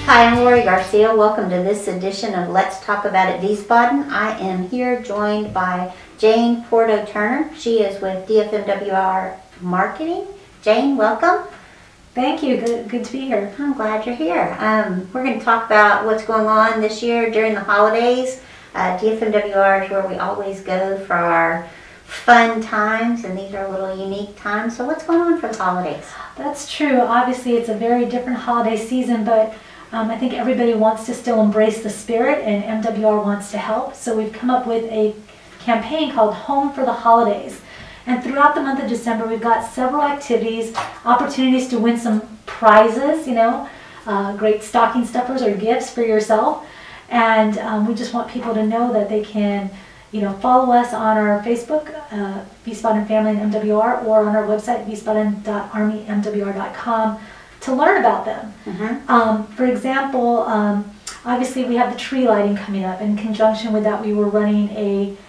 Hi, I'm Lori Garcia. Welcome to this edition of Let's Talk About It Wiesbaden. I am here joined by Jane Porto Turner. She is with DFMWR Marketing. Jane, welcome. Thank you. Good to be here. I'm glad you're here. We're going to talk about what's going on this year during the holidays. DFMWR is where we always go for our fun times, and these are a little unique times. So what's going on for the holidays? That's true. Obviously, it's a very different holiday season, but I think everybody wants to still embrace the spirit, and MWR wants to help. So we've come up with a campaign called Home for the Holidays. And throughout the month of December, we've got several activities, opportunities to win some prizes, great stocking stuffers or gifts for yourself. And we just want people to know that they can, follow us on our Facebook, Wiesbaden Family and MWR, or on our website, wiesbaden.armymwr.com, to learn about them. For example, obviously we have the tree lighting coming up. In conjunction with that, we were running a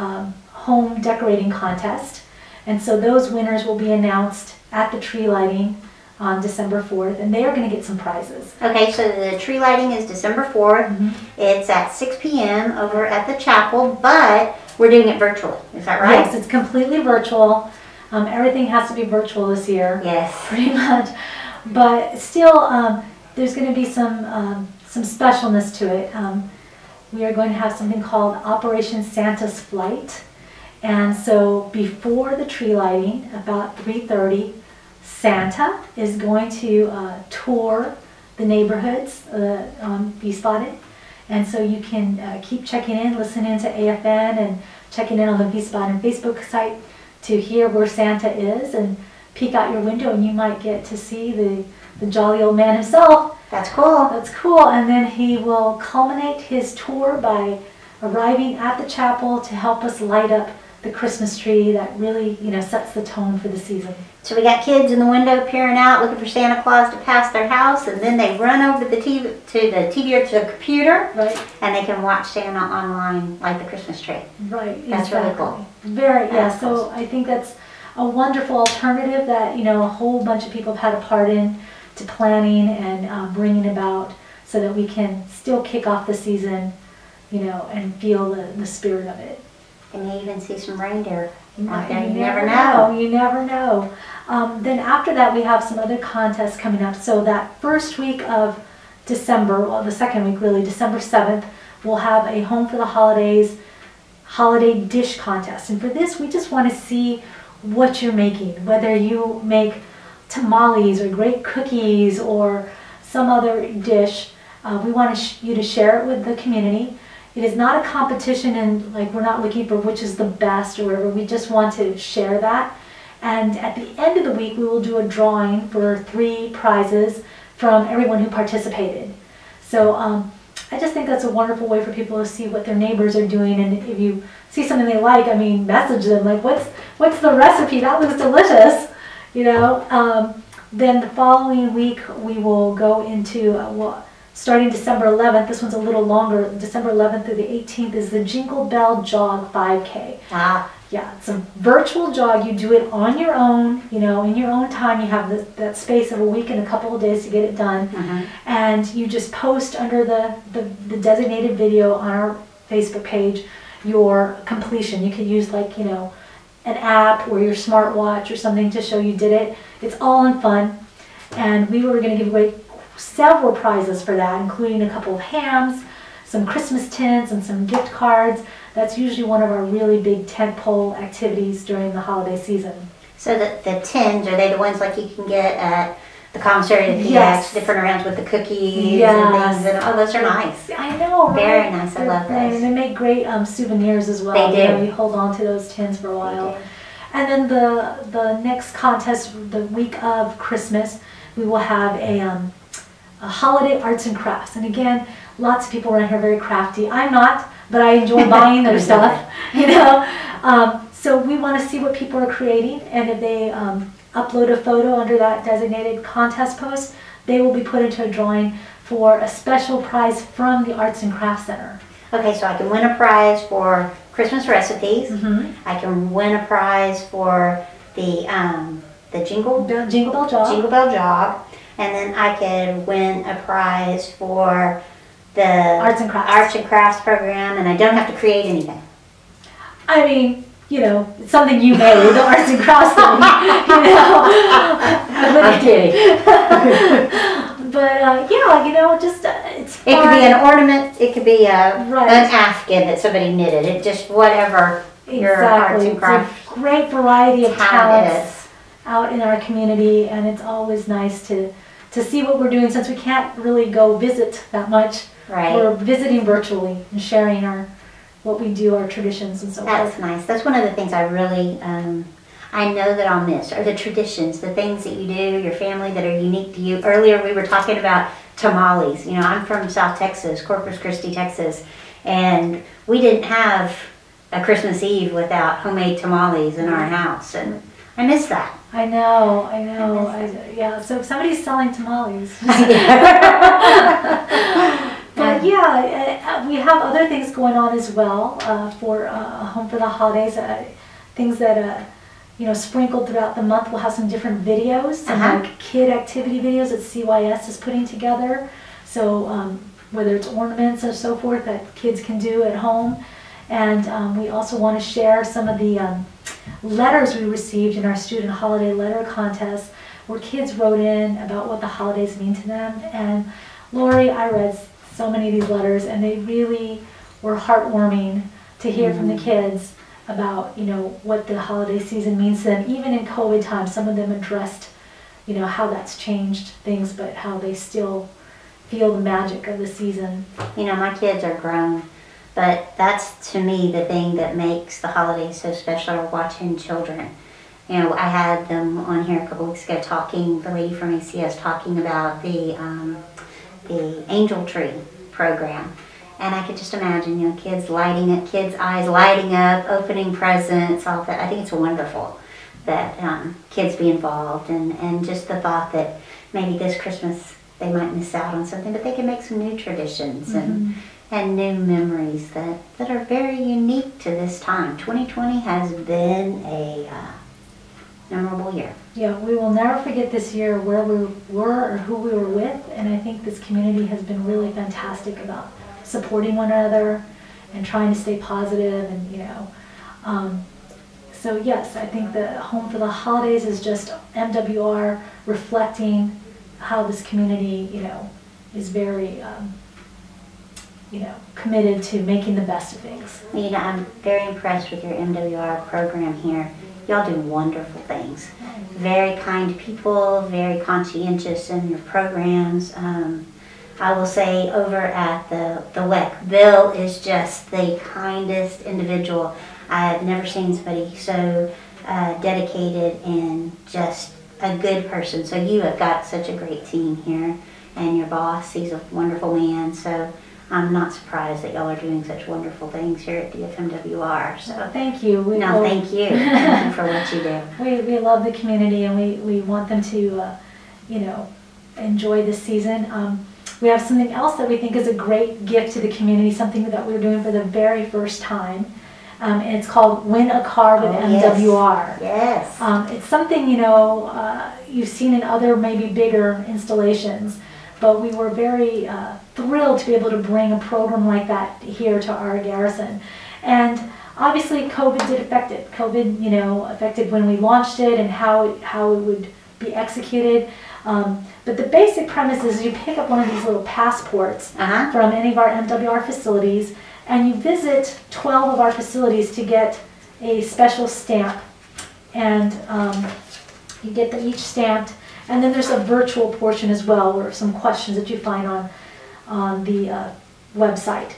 home decorating contest. And so those winners will be announced at the tree lighting on December 4th, and they are going to get some prizes. Okay, so the tree lighting is December 4th. It's at 6 p.m. over at the chapel, but we're doing it virtually. Is that right? Yes, it's completely virtual. Everything has to be virtual this year. Yes. Pretty much. But still, there's going to be some specialness to it. We are going to have something called Operation Santa's Flight. And so before the tree lighting, about 3:30, Santa is going to tour the neighborhoods on Wiesbaden. And so you can keep checking in, listening to AFN, and checking in on the Wiesbaden Facebook site to hear where Santa is, and peek out your window and you might get to see the jolly old man himself. That's cool. That's cool. And then he will culminate his tour by arriving at the chapel to help us light up the Christmas tree that really, sets the tone for the season. So we got kids in the window peering out, looking for Santa Claus to pass their house, and then they run over to the TV or to the computer, right? And they can watch Santa online, light the Christmas tree. Right. That's really cool. So I think that's a wonderful alternative that a whole bunch of people have had a part in to planning and bringing about, so that we can still kick off the season, and feel the spirit of it. And you even see some reindeer out there. You never know. You never know. Then after that, we have some other contests coming up. So that first week of December, well, the second week really, December 7th, we'll have a Home for the Holidays holiday dish contest. And for this, we just want to see what you're making, whether you make tamales or great cookies or some other dish. We want you to share it with the community. It is not a competition, and we're not looking for which is the best or whatever. We just want to share that. And at the end of the week, we will do a drawing for 3 prizes from everyone who participated. So I just think that's a wonderful way for people to see what their neighbors are doing. And if you see something they like, message them, what's the recipe? That looks delicious, Then the following week, we will go into, starting December 11th, this one's a little longer, December 11th through the 18th is the Jingle Bell Jog 5K. Yeah, it's a virtual jog. You do it on your own, in your own time. You have that space of a week and a couple of days to get it done. And you just post under the designated video on our Facebook page your completion. You could use an app or your smartwatch or something to show you did it. It's all in fun. And we were going to give away several prizes for that, including a couple of hams, some Christmas tins, and some gift cards. That's usually one of our really big tentpole activities during the holiday season. So the tins, are they the ones you can get at the commissary, the PX, yes, different around with the cookies and things? Oh, those are nice. I know, very nice. I love those. And they make great souvenirs as well. They do. You hold on to those tins for a while. And then the next contest, the week of Christmas, we will have a holiday arts and crafts. And again, lots of people around here are very crafty. I'm not, but I enjoy buying their stuff, So we want to see what people are creating, and if they upload a photo under that designated contest post, they will be put into a drawing for a special prize from the Arts and Crafts Center. Okay, so I can win a prize for Christmas recipes. I can win a prize for the Jingle Bell Jog. Jingle Bell Jog. and then I could win a prize for the Arts and crafts program, and I don't have to create anything. I mean, you know, it's something you made, the arts and crafts thing, you know. I'm kidding. But yeah, you know, just it's fun. It could be an ornament. It could be Right. an afghan that somebody knitted. It just whatever your arts and crafts. It's a great variety of talent talents out in our community, and it's always nice to see what we're doing since we can't really go visit that much. Right. We're visiting virtually and sharing what we do, our traditions and so forth. That's nice. That's one of the things I really, I know that I'll miss, are the traditions, the things that you do, your family that are unique to you. Earlier we were talking about tamales. You know, I'm from South Texas, Corpus Christi, Texas, and we didn't have a Christmas Eve without homemade tamales in our house, and I miss that. I know. Yeah, so if somebody's selling tamales. But yeah, we have other things going on as well for Home for the Holidays. Things that you know, sprinkled throughout the month. We'll have some different videos, some like kid activity videos that CYS is putting together. So whether it's ornaments or so forth that kids can do at home. And we also want to share some of the letters we received in our student holiday letter contest, where kids wrote in about what the holidays mean to them. And Lori, I read so many of these letters, and they really were heartwarming to hear from the kids about, you know, what the holiday season means to them. Even in COVID times, some of them addressed, you know, how that's changed things, but how they still feel the magic of the season. You know, my kids are grown, but that's to me the thing that makes the holidays so special, are watching children. You know, I had them on here a couple weeks ago talking, the lady from ACS talking about the Angel Tree program. And I could just imagine, you know, kids lighting up, kids' eyes lighting up, opening presents, all that. I think it's wonderful that kids be involved, and just the thought that maybe this Christmas they might miss out on something, but they can make some new traditions and new memories that are very unique to this time. 2020 has been a memorable year. Yeah, we will never forget this year where we were or who we were with, and I think this community has been really fantastic about supporting one another and trying to stay positive, and you know, so yes, I think the Home for the Holidays is just MWR reflecting how this community, you know, is very you know, committed to making the best of things. You know, I'm very impressed with your MWR program here. Y'all do wonderful things. Very kind people, very conscientious in your programs. I will say over at the WEC, Bill is just the kindest individual. I've never seen somebody so dedicated and just a good person. So you have got such a great team here, and your boss, he's a wonderful man. So I'm not surprised that y'all are doing such wonderful things here at DFMWR. So thank you. Thank you. Thank you for what you do. We love the community, and we want them to, you know, enjoy this season. We have something else that we think is a great gift to the community, something that we're doing for the very first time. And it's called Win a Car with MWR. Yes. It's something, you know, you've seen in other maybe bigger installations, but we were very thrilled to be able to bring a program like that here to our garrison. And obviously COVID did affect it. COVID, you know, affected when we launched it and how it would be executed. But the basic premise is you pick up one of these little passports from any of our MWR facilities, and you visit 12 of our facilities to get a special stamp. And you get them each stamped. And then there's a virtual portion as well, where some questions that you find on the website.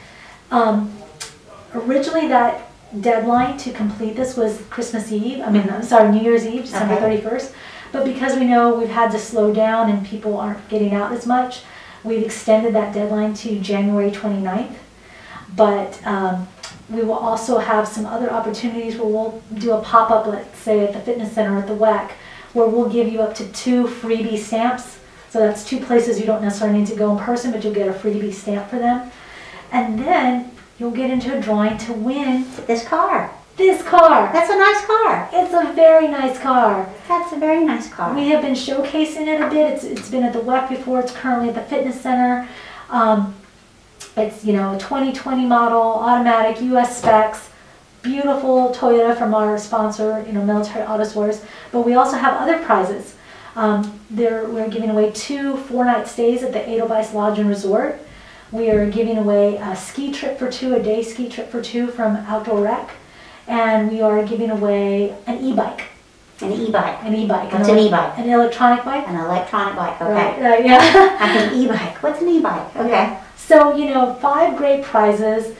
Originally, that deadline to complete this was Christmas Eve. New Year's Eve, December 31st. But because we know we've had to slow down and people aren't getting out as much, we've extended that deadline to January 29th. But we will also have some other opportunities where we'll do a pop-up, let's say at the fitness center at the WEC, where we'll give you up to 2 freebie stamps. So that's 2 places you don't necessarily need to go in person, but you'll get a freebie stamp for them. And then you'll get into a drawing to win this car. This car. That's a nice car. It's a very nice car. That's a very nice car. We have been showcasing it a bit. It's been at the WEC before. It's currently at the fitness center. It's, you know, a 2020 model, automatic, US specs, beautiful Toyota from our sponsor, you know, Military Auto Stores. But we also have other prizes. We're giving away 2 4-night stays at the Edelweiss Lodge and Resort. We are giving away a ski trip for 2, a day ski trip for 2 from Outdoor Rec. And we are giving away an e-bike. An e-bike. An e-bike. What's an e-bike? An electronic bike. An electronic bike, okay. Right, yeah. Like an e-bike. What's an e-bike? Okay. Yeah. So, you know, 5 great prizes,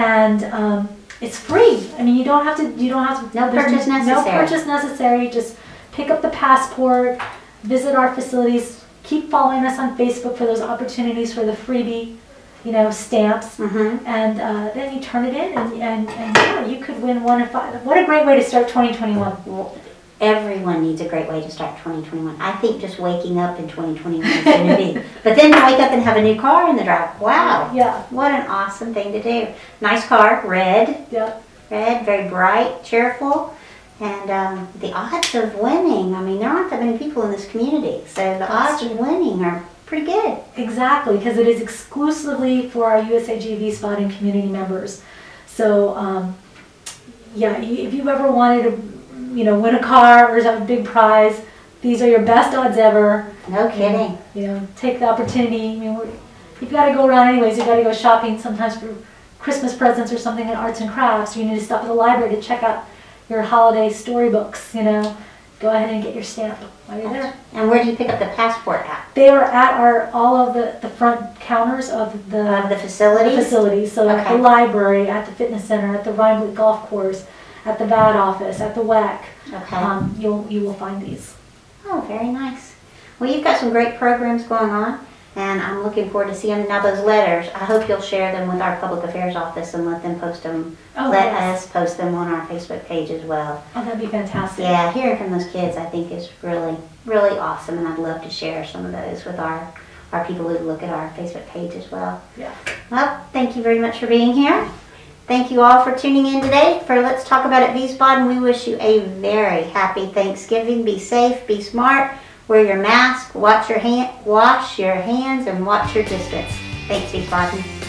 and it's free. I mean, you don't have to. No purchase necessary. No purchase necessary. Just pick up the passport, visit our facilities, keep following us on Facebook for those opportunities for the freebie, you know, stamps, Mm-hmm. and then you turn it in, and yeah, you could win 1 of 5. What a great way to start 2021. Well, everyone needs a great way to start 2021. I think just waking up in 2021 is going to be. But then to wake up and have a new car in the drive. Wow. Yeah. What an awesome thing to do. Nice car, red. Yeah. Red, very bright, cheerful. And the odds of winning, I mean, there aren't that many people in this community. So the odds of winning are pretty good. Exactly, because it is exclusively for our USAGV spotting community members. So, yeah, if you've ever wanted to, you know, win a car or have a big prize, these are your best odds ever. No kidding. You know, take the opportunity. I mean, you've got to go around anyways. You've got to go shopping sometimes for Christmas presents or something at Arts and Crafts. You need to stop at the library to check out your holiday storybooks, you know. Go ahead and get your stamp while you're there. And where do you pick up the passport at? They are at all of the front counters of The facilities? So at Okay. the library, at the fitness center, at the Rhinebeck Golf Course, at the VAT office, at the WEC. Okay. You will find these. Oh, very nice. Well, you've got some great programs going on, and I'm looking forward to seeing now those letters. I hope you'll share them with our public affairs office and let them post them. Oh, let yes. us post them on our Facebook page as well. Oh, that'd be fantastic. Yeah, hearing from those kids I think is really, really awesome, and I'd love to share some of those with our people who look at our Facebook page as well. Yeah. Well, thank you very much for being here. Thank you all for tuning in today for Let's Talk About It V-Spot, and we wish you a very happy Thanksgiving. Be safe, be smart, wear your mask, wash your hands, and watch your distance. Thanks, V-Spot.